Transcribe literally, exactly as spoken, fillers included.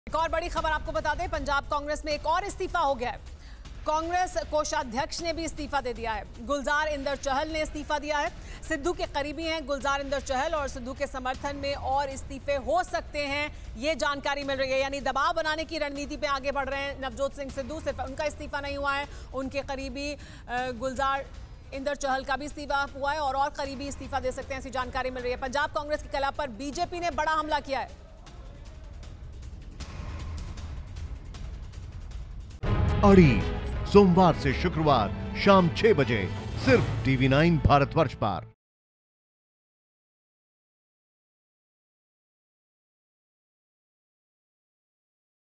एक और बड़ी खबर आपको बता दें, पंजाब कांग्रेस में एक और इस्तीफा हो गया है। कांग्रेस कोषाध्यक्ष ने भी इस्तीफा दे दिया है। गुलजार इंदर चहल ने इस्तीफा दिया है। सिद्धू के करीबी हैं गुलजार इंदर चहल और सिद्धू के समर्थन में और इस्तीफे हो सकते हैं, ये जानकारी मिल रही है। यानी दबाव बनाने की रणनीति पे आगे बढ़ रहे हैं नवजोत सिंह सिद्धू। सिर्फ उनका इस्तीफा नहीं हुआ है, उनके करीबी गुलजार इंदर चहल का भी इस्तीफा हुआ है और और करीबी इस्तीफा दे सकते हैं, ऐसी जानकारी मिल रही है। पंजाब कांग्रेस की कला पर बीजेपी ने बड़ा हमला किया है। अड़ी सोमवार से शुक्रवार शाम छह बजे सिर्फ टीवी नाइन भारतवर्ष पर।